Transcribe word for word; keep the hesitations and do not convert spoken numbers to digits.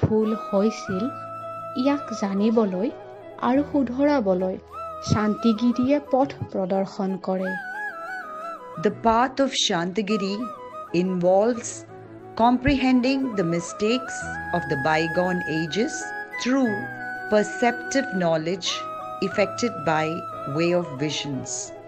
ভুল হৈছিল ইয়াক জানিবলৈ আৰু শুধৰাবলৈ শান্তিগিৰিয়ে পথ প্ৰদৰ্শন কৰে। The path of Shantagiri involves comprehending the mistakes of the bygone ages through perceptive knowledge effected by way of visions.